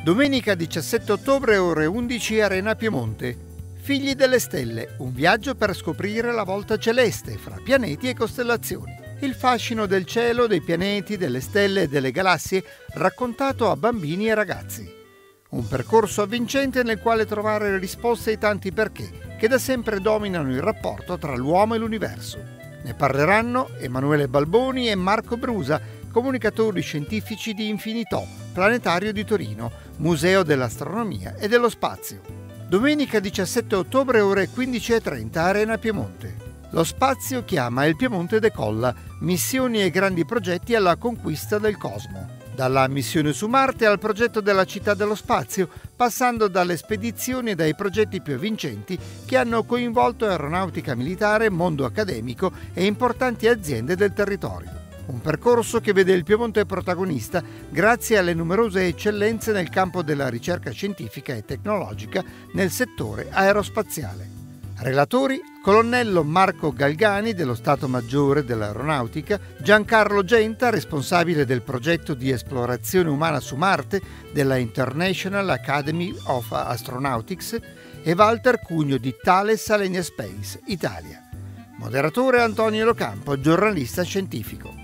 Domenica 17 ottobre, ore 11, Arena Piemonte. Figli delle stelle, un viaggio per scoprire la volta celeste fra pianeti e costellazioni. Il fascino del cielo, dei pianeti, delle stelle e delle galassie raccontato a bambini e ragazzi. Un percorso avvincente nel quale trovare risposte ai tanti perché che da sempre dominano il rapporto tra l'uomo e l'universo. Ne parleranno Emanuele Balboni e Marco Brusa, comunicatori scientifici di Infinitò, Planetario di Torino, Museo dell'Astronomia e dello Spazio. Domenica 17 ottobre, ore 15:30, Arena Piemonte. Lo spazio chiama e il Piemonte decolla, missioni e grandi progetti alla conquista del cosmo. Dalla missione su Marte al progetto della città dello spazio, passando dalle spedizioni e dai progetti più vincenti che hanno coinvolto aeronautica militare, mondo accademico e importanti aziende del territorio. Un percorso che vede il Piemonte protagonista grazie alle numerose eccellenze nel campo della ricerca scientifica e tecnologica nel settore aerospaziale. Relatori: colonnello Marco Galgani dello Stato Maggiore dell'Aeronautica, Giancarlo Genta, responsabile del progetto di esplorazione umana su Marte della International Academy of Astronautics, e Walter Cugno di Thales Alenia Space, Italia. Moderatore Antonio Locampo, giornalista scientifico.